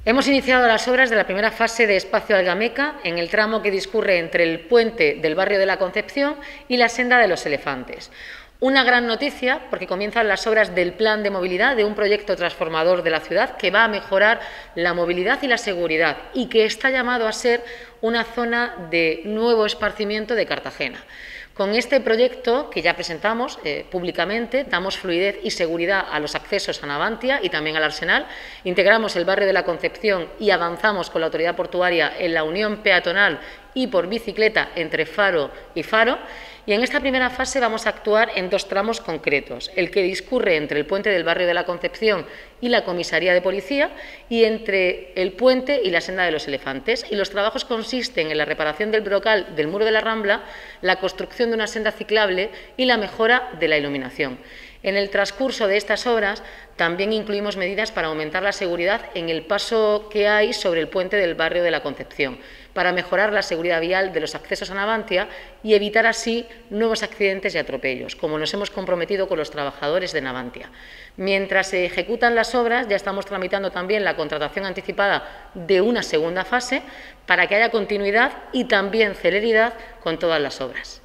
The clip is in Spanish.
Hemos iniciado las obras de la primera fase de Espacio Algameca en el tramo que discurre entre el puente del barrio de la Concepción y la senda de los Elefantes. Una gran noticia porque comienzan las obras del plan de movilidad de un proyecto transformador de la ciudad que va a mejorar la movilidad y la seguridad y que está llamado a ser una zona de nuevo esparcimiento de Cartagena. Con este proyecto, que ya presentamos públicamente, damos fluidez y seguridad a los accesos a Navantia y también al Arsenal, integramos el barrio de la Concepción y avanzamos con la autoridad portuaria en la unión peatonal y por bicicleta entre Faro y Faro. Y en esta primera fase vamos a actuar en dos tramos concretos, el que discurre entre el puente del barrio de la Concepción y la comisaría de policía y entre el puente y la senda de los Elefantes. Y los trabajos consisten en la reparación del brocal del muro de la Rambla, la construcción de una senda ciclable y la mejora de la iluminación. En el transcurso de estas obras también incluimos medidas para aumentar la seguridad en el paso que hay sobre el puente del barrio de la Concepción, para mejorar la seguridad vial de los accesos a Navantia y evitar así nuevos accidentes y atropellos, como nos hemos comprometido con los trabajadores de Navantia. Mientras se ejecutan las obras, ya estamos tramitando también la contratación anticipada de una segunda fase para que haya continuidad y también celeridad con todas las obras.